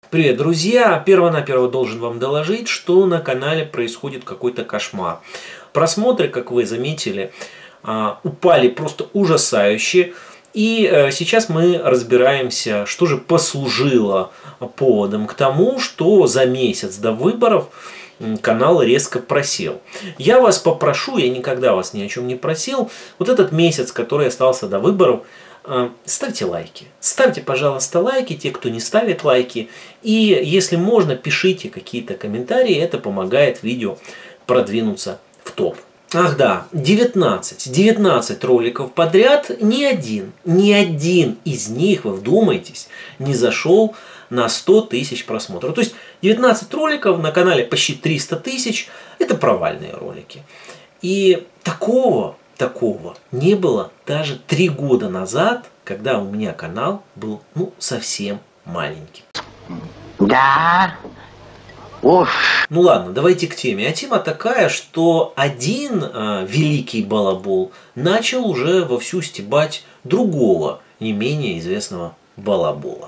Привет, друзья! Перво-наперво должен вам доложить, что на канале происходит какой-то кошмар. Просмотры, как вы заметили, упали просто ужасающе. И сейчас мы разбираемся, что же послужило поводом к тому, что за месяц до выборов канал резко просел. Я вас попрошу, я никогда вас ни о чем не просил, вот этот месяц, который остался до выборов, ставьте лайки. Ставьте, пожалуйста, лайки, те, кто не ставит лайки. И если можно, пишите какие-то комментарии, это помогает видео продвинуться в топ. Ах да, 19 роликов подряд, ни один из них, вы вдумайтесь, не зашел на 100 тысяч просмотров. То есть 19 роликов на канале почти 300 тысяч, это провальные ролики. И такого не было даже 3 года назад, когда у меня канал был совсем маленький. Да. Уф. Ну ладно, давайте к теме. А тема такая, что один великий балабол начал уже вовсю стебать другого, не менее известного балабола.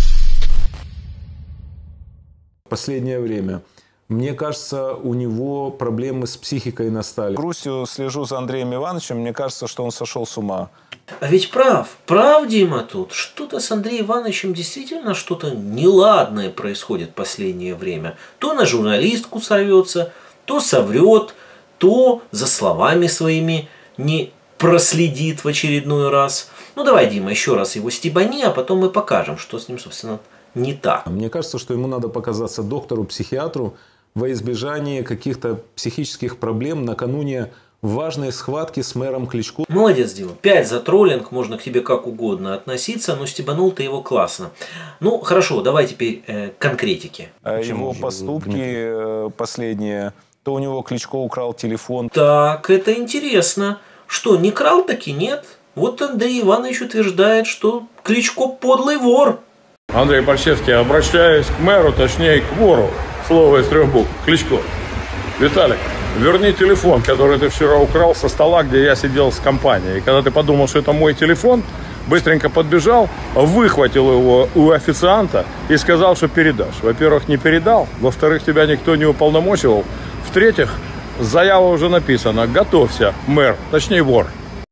Последнее время. Мне кажется, у него проблемы с психикой настали. Грустью слежу за Андреем Ивановичем, мне кажется, что он сошел с ума. А ведь прав, Дима тут. Что-то с Андреем Ивановичем действительно что-то неладное происходит в последнее время. То на журналистку сорвется, то соврет, то за словами своими не проследит в очередной раз. Ну давай, Дима, еще раз его стебани, а потом мы покажем, что с ним, собственно, не так. Мне кажется, что ему надо показаться доктору, психиатру во избежание каких-то психических проблем накануне важной схватки с мэром Кличко. Молодец, Дима. 5 за троллинг, можно к тебе как угодно относиться, но стебанул ты его классно. Ну, хорошо, давай теперь конкретики. Его поступки последние, то у него Кличко украл телефон. Так, это интересно. Что, не крал таки? Нет? Вот Андрей Иванович утверждает, что Кличко подлый вор. Андрей Пальчевский, обращаюсь к мэру, точнее к вору. Слово из 3 букв. Кличко. Виталик, верни телефон, который ты вчера украл со стола, где я сидел с компанией. И когда ты подумал, что это мой телефон, быстренько подбежал, выхватил его у официанта и сказал, что передашь. Во-первых, не передал. Во-вторых, тебя никто не уполномочивал. В-третьих, заява уже написана. Готовься, мэр, точнее вор.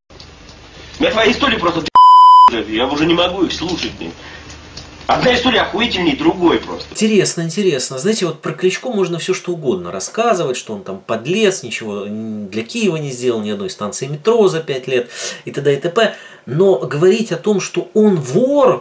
Я твои истории просто я уже не могу их слушать. Одна история охуительней другой просто. Интересно. Знаете, вот про Кличко можно все что угодно рассказывать, что он там подлец, ничего для Киева не сделал, ни одной станции метро за 5 лет и т.д. и т.п. Но говорить о том, что он вор,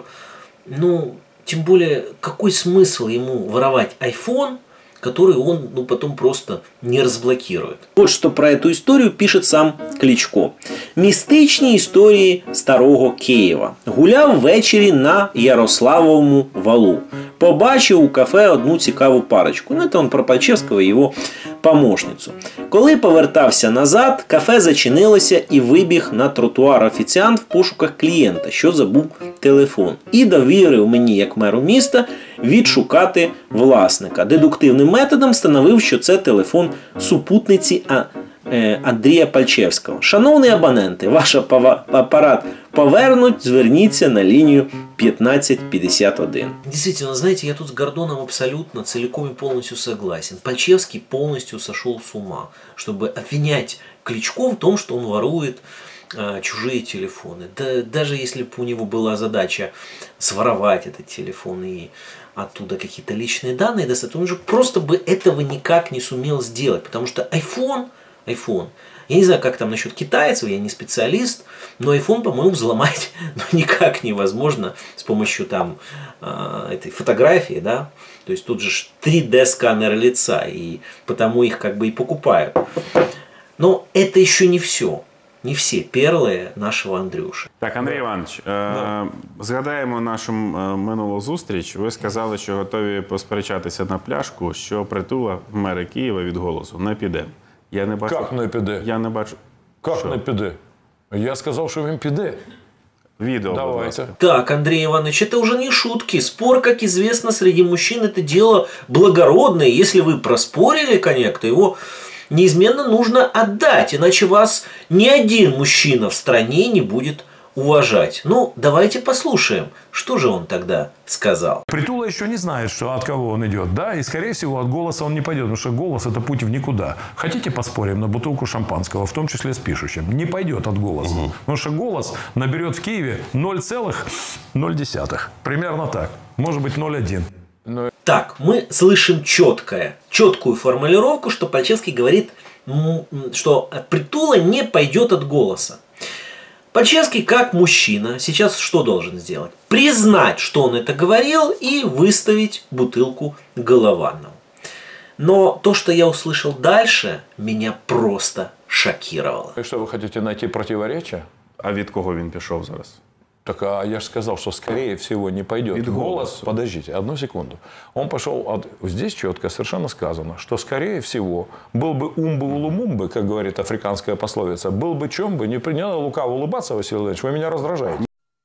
тем более, какой смысл ему воровать iPhone, который он потом просто не разблокирует. Вот что про эту историю пишет сам Кличко. Містичні історії старого Києва. Гуляв ввечері на Ярославовому валу. Побачив у кафе одну цікаву парочку. Это он про Пальчевського і його помощницю. Коли повертався назад, кафе зачинилося і вибіг на тротуар офіціант в пошуках клієнта, що забув телефон. І довірив мені, як меру міста, відшукати власника. Дедуктивним методом встановив, що це телефон супутниці Андрія Пальчевського. Шановні абоненти, ваш апарат повернуть, зверніться на линию 1551. Действительно, знаете, я тут с Гордоном абсолютно целиком и полностью согласен. Пальчевский полностью сошел с ума, чтобы обвинять Кличко в том, что он ворует чужие телефоны. Да, даже если бы у него была задача своровать этот телефон и оттуда какие-то личные данные достать, он же просто бы этого никак не сумел сделать, потому что iPhone, я не знаю, как там насчет китайцев, я не специалист, но iPhone, по-моему, взломать никак невозможно с помощью этой фотографии, да, то есть тут же 3D-сканер лица, и потому их как бы и покупают. Но это еще не все. Не всі перли нашого Андрюші. Так, Андрій Іванович, згадаємо нашу минулу зустріч. Ви сказали, що готові посперечатися на пляшку, що Притула в мери Києва від «Голосу» не піде. Я не бачу. Як не піде? Я не бачу. Як не піде? Я сказав, що він піде. Видео, давайте. Так, Андрей Иванович, это уже не шутки. Спор, как известно, среди мужчин это дело благородное. Если вы проспорили коньяк, то его неизменно нужно отдать, иначе вас ни один мужчина в стране не будет уважать. Ну, давайте послушаем, что же он тогда сказал. Притула еще не знает, что от кого он идет, да, и, скорее всего, от голоса он не пойдет, потому что голос – это путь в никуда. Хотите поспорим на бутылку шампанского, в том числе с пишущим? Не пойдет от голоса, потому что голос наберет в Киеве 0,0. Примерно так. Может быть, 0,1. Так, мы слышим четкую формулировку, что Пальчевский говорит, что Притула не пойдет от голоса. Пальчевский, как мужчина, сейчас что должен сделать? Признать, что он это говорил, и выставить бутылку Голованову. Но то, что я услышал дальше, меня просто шокировало. И что, вы хотите найти противоречия? А від кого він пішов зараз? Так, а я же сказал, что скорее всего не пойдет. Від Голос, голосу. подождите, одну секунду. Он пошел от... Здесь четко совершенно сказано, что скорее всего был бы умбы-улумумбы, как говорит африканская пословица, был бы чем бы, не принял лукаво улыбаться, Василий Владимирович, вы меня раздражаете.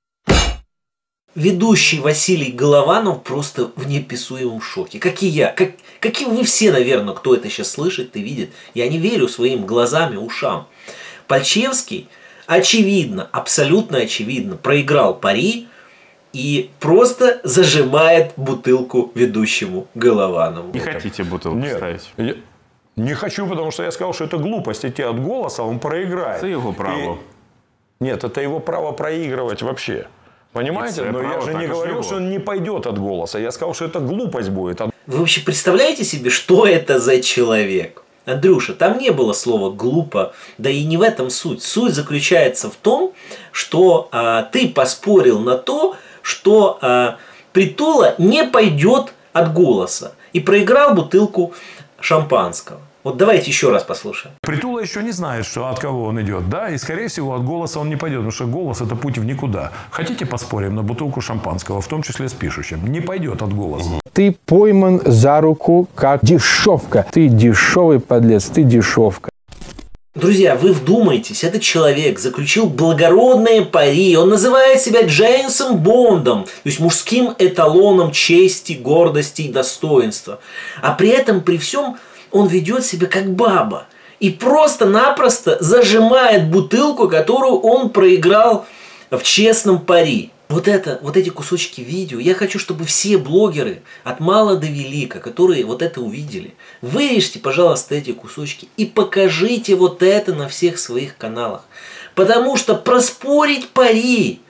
Ведущий Василий Голованов просто в неописуемом шоке. Как и я. Как и вы все, наверное, кто это сейчас слышит и видит. Я не верю своим глазам и ушам. Пальчевский, очевидно, абсолютно очевидно, проиграл пари и просто зажимает бутылку ведущему Голованову. Не хотите бутылку Нет, ставить? я не хочу, потому что я сказал, что это глупость идти от голоса, он проиграет. Це його право. Нет, это его право проигрывать вообще. Понимаете? Это Но я право же не також говорил, його. что он не пойдет от голоса. Я сказал, что это глупость будет. Вы вообще представляете себе, что это за человек? Андрюша, там не было слова «глупо», да и не в этом суть. Суть заключается в том, что ты поспорил на то, что Притула не пойдет от голоса и проиграл бутылку шампанского. Вот давайте еще раз послушаем. Притула еще не знает, что от кого он идет, да, и, скорее всего, от голоса он не пойдет, потому что голос – это путь в никуда. Хотите поспорим на бутылку шампанского, в том числе с пишущим? Не пойдет от голоса. Ты пойман за руку, как дешевка. Ты дешевый подлец, ты дешевка. Друзья, вы вдумайтесь, этот человек заключил благородное пари, он называет себя Джеймсом Бондом, то есть мужским эталоном чести, гордости и достоинства. А при этом, при всем, он ведет себя как баба и просто-напросто зажимает бутылку, которую он проиграл в честном пари. Вот эти кусочки видео, я хочу, чтобы все блогеры от мала до велика, которые вот это увидели, вырежьте, пожалуйста, эти кусочки и покажите вот это на всех своих каналах. Потому что проспорить пари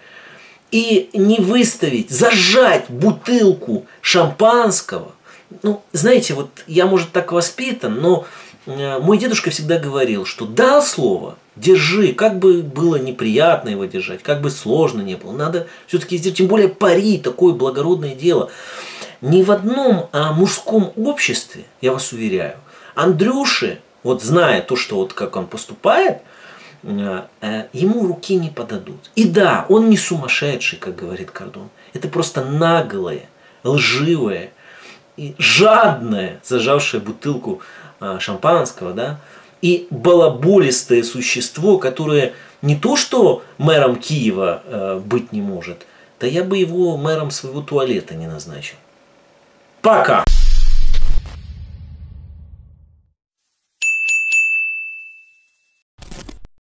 и не выставить, зажать бутылку шампанского, ну, знаете, вот я, может, так воспитан, но мой дедушка всегда говорил, что дал слово, держи, как бы было неприятно его держать, как бы сложно не было, надо все-таки сделать, тем более пари, такое благородное дело. Ни в одном мужском обществе, я вас уверяю, Андрюше, вот зная то, что вот как он поступает, ему руки не подадут. И да, он не сумасшедший, как говорит Кордон, это просто наглое, лживое, и жадное, зажавшее бутылку шампанского, да, и балаболистое существо, которое не то что мэром Киева быть не может, да я бы его мэром своего туалета не назначил. Пока!